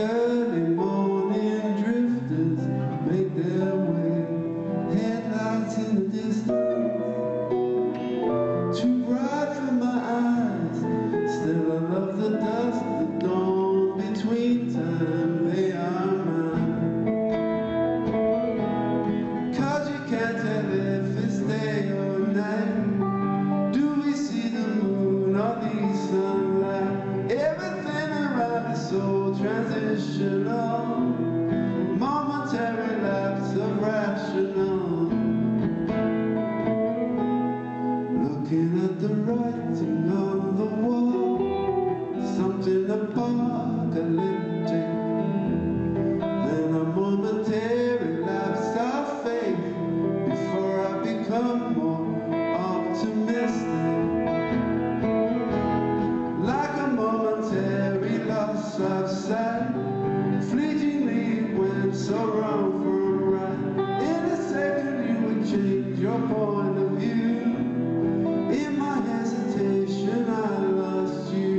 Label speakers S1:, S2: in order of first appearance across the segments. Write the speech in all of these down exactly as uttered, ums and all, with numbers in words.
S1: early morning drifters make their way, headlights in the distance, too bright for my eyes. Still I love the dusk, the dawn between time, they are mine. Cause you can't tell if it's day or night. Do we see the moon or the sunlight? Everything around is so transitional, momentary lapse of rational. Looking at the writing on the wall, something apocalyptic. Then a momentary lapse of faith before I become more optimistic. Like a momentary loss of sight, fleetingly it went so wrong for right. In a second you would change your point of view. In my hesitation I lost you.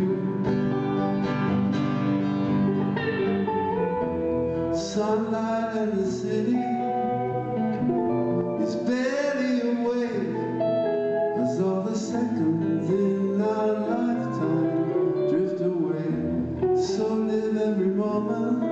S1: Sunlight in the city is barely awake, as all the seconds in our lifetime drift away. So live every moment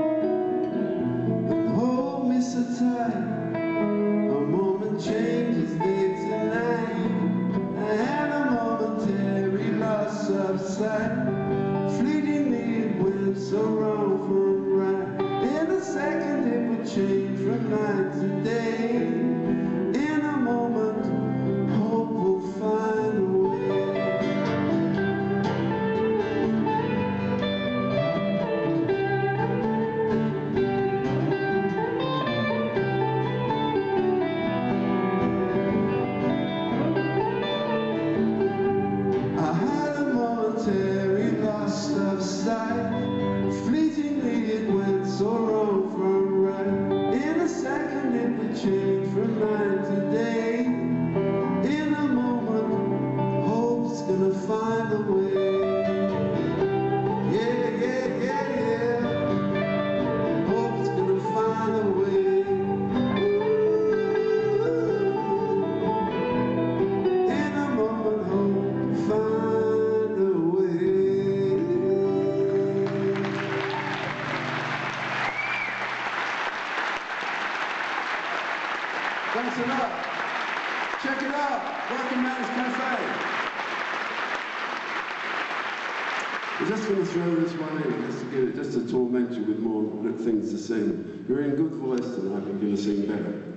S1: and hold me so tight. A moment changes day to night, and a momentary loss of sight. Fleetingly it went so wrong from right. In a second it would change from night to day. In a moment, hope will find a way. I had a momentary loss of sight. Fleetingly it went so wrong from right. In a second it would change from night to day. In a moment, hope's gonna find a way. Yeah, yeah, yeah, yeah. Hope's gonna find a way. In a moment, hope will find a way. Thanks a lot. Check it out, Working Man's Cafe. We're just going to throw this one in, just to, get it, just to torment you with more things to sing. You're in good voice tonight, you're going to sing better.